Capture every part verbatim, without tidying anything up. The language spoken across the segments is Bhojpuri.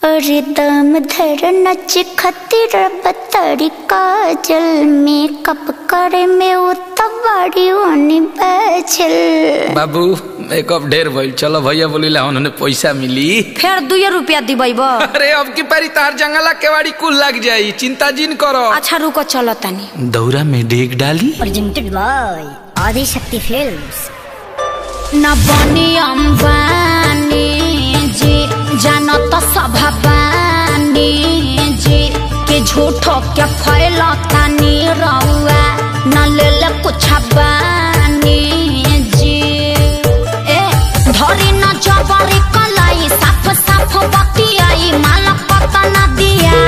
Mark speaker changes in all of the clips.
Speaker 1: अरे दम धर नच खतिर बतरी काजल मेकअप करे में उतवाड़ी ओनी बैचल।
Speaker 2: बाबू मेकअप ढेर भइल, चलो भैया बोलिला उन्होंने पैसा मिली
Speaker 3: फिर दुए रुपया दिबैब।
Speaker 2: अरे अब की पारी तार जंगला केवाड़ी कुल लग जाई, चिंता जिन करो।
Speaker 3: अच्छा रुको चलो तनी
Speaker 2: दौरा में डेग डाली।
Speaker 1: Presented by Adishakti films.
Speaker 3: न बनी अंबानी जी जानो तो सभाबानी जी के झूठो के फैलता नी रउआ न ले ले कुछ बानी जी। ए धरी न जबरी कलाई साफ साफ बतियाई माला पता न दिया।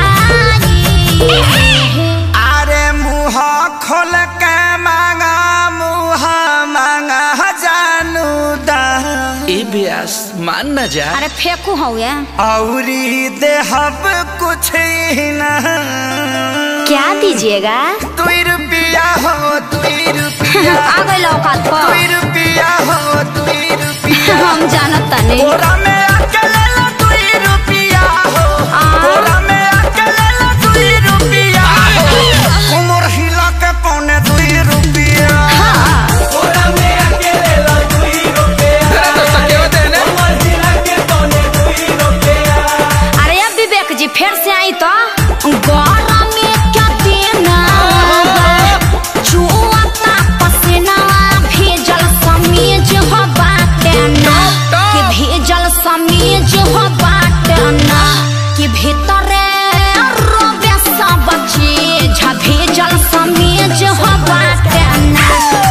Speaker 4: अरे मुँह खोल के मांगा मुँह मांगा जानू दा
Speaker 2: ए ब्यास मान न जा।
Speaker 3: अरे फेंकू हो या
Speaker 4: औरी देहब कुछ ही ना।
Speaker 3: क्या दीजिएगा?
Speaker 4: दुई रुपया हो दुई रुपया
Speaker 3: आ गई औकात पर।
Speaker 4: दुई रुपया हो दुई रुपया
Speaker 3: हम जानत नहीं।
Speaker 4: बोरा में आके ले लो दुई रुपया हो, बोरा में आके ले लो दुई रुपया हो, उमर हिला के पौने दुई रुपया। बोरा में आके ले लो दुई रुपया, उमर हिला के पौने दुई रुपया।
Speaker 3: अरे अब विवेक जी फिर से आई तो गौरा में क्या देना चुआता पसीना भेजल समीज हो बाटे ना कि भेजल समीज हो बाटे ना कि भीतरे रोबे सब चीज भेजल समीज हो बाटे ना।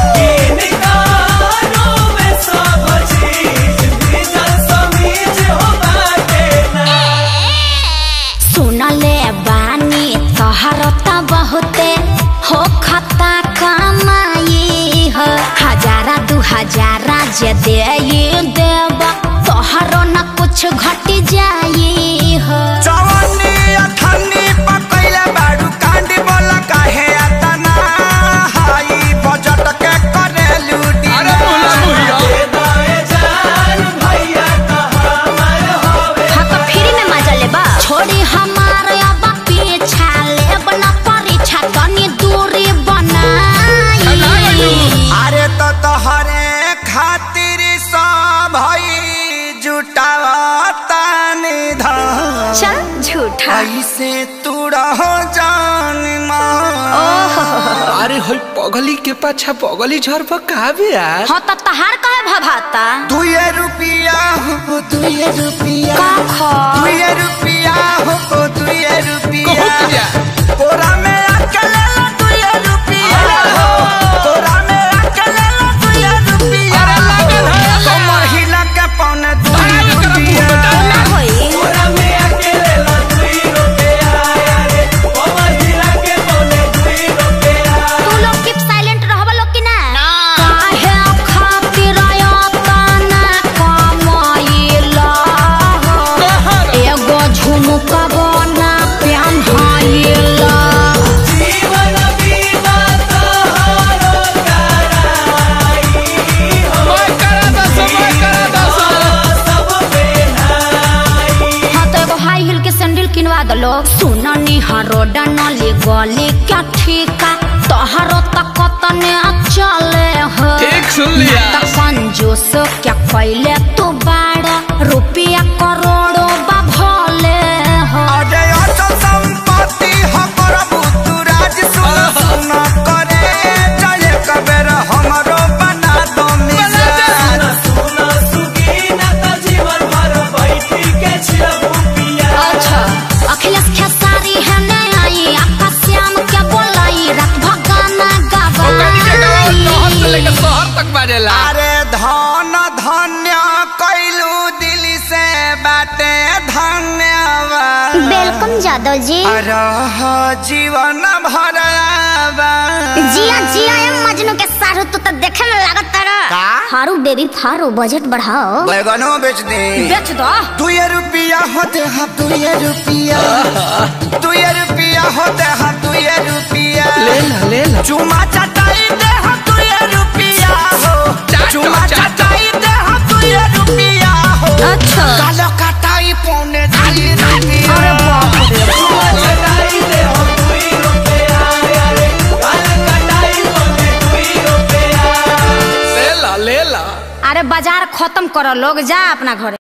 Speaker 3: सुनले बानी तोहरता बहुते हो खता कमाई हो हजारा दू हजारा जे दे देब तोहरो न कुछ घट जाई हो।
Speaker 4: जवानी अठन्नी पकैले बाडू कांडी बोला काहे आतना हाई बजट के करे लूटी।
Speaker 2: अरे बोला बुढ़िया
Speaker 4: दे दाए जान भैया कहा मैं होवे।
Speaker 3: हाँ तो फ्री में मजा लेबा छोड़ी हमारे अब पीछा लेब न परीक्षा तनी दूरी बनाई।
Speaker 4: अरे तो तोहरे खातिर सब भई जुटावता निधन।
Speaker 3: चल झूठा
Speaker 4: ऐसे तू रहो जान मां।
Speaker 2: अरे होई पगली के पाछा पगली झर पर का ब्यास।
Speaker 3: हाँ तो तहार कहे भभाता
Speaker 4: दुए रुपया हो दुए रुपया
Speaker 3: का खा
Speaker 4: दुए रुपया हो दुए रुपया
Speaker 2: कहत जा।
Speaker 4: कोरा में आके ले लो दुए रुपया हो, कोरा में आके ले लो दुए रुपया।
Speaker 2: अरे लागल है
Speaker 4: तो महिला के पौने दुए रुपया।
Speaker 3: ना होई
Speaker 4: कोरा में आके ले लो दुए रुपया, अरे ओ महिला के पौने दुए रुपया।
Speaker 3: तू लोग कीप साइलेंट रहबा लोग की ना काहे खातिर आयता ना कमाइला एगो झुमका बना प्यान हाइला।
Speaker 4: जीवन बीमा तोहरो कराई हो,
Speaker 2: समय करा दा समय करा दा
Speaker 4: सब बेनाई।
Speaker 3: हाँ तो एगो हाई हिल के सैंडल किनवा दलो। सुननी हरोडा नली गली क्या ठीका तोहरो तक तने चले हो।
Speaker 2: ठीक सुन लिया।
Speaker 3: ना तो कंजूस क्या कैले तू बाड़ा रुपया करोड़ों बा भले हो।
Speaker 4: अरे अचल संपत्ति हो प्रभु तू राज सुन सुन करे जय कबेर हमरो बना दो मिजान। सुन सुगीना त जीवन भर बैठी के छिलबू पिया।
Speaker 3: अच्छा अखिलेश खेसारी है ने आई आपका श्याम क्या बोलाई रात भगाना
Speaker 2: ओकनी के गाँव शहर से लेकर
Speaker 3: गवाई।
Speaker 2: शहर तक बाजेला।
Speaker 4: अरे धन धन्य कैलू दिल से बाटे धन्यवाद।
Speaker 1: वेलकम जादव जी।
Speaker 4: रह जीवन भर
Speaker 1: जिया जिया एम मजनू के सारू तू तो देखे में लागत तारा।
Speaker 4: का?
Speaker 1: हारू बेबी फारू बजट बढ़ाओ।
Speaker 4: बैगनो बेच दे।
Speaker 3: बेच दो
Speaker 4: दुए रुपया होते हैं दुए रुपया, दुए रुपया होते हैं दुए रुपया।
Speaker 2: ले ला ले ला।
Speaker 4: चुमा चटाई दे हम दुए रुपया हो, चुमा चटाई दे हम दुए रुपया हो।
Speaker 3: अच्छा
Speaker 4: कालो कटाई पौने दुए रुपया।
Speaker 2: ले ला।
Speaker 3: अरे बाजार खत्म करो लोग, जा अपना घर।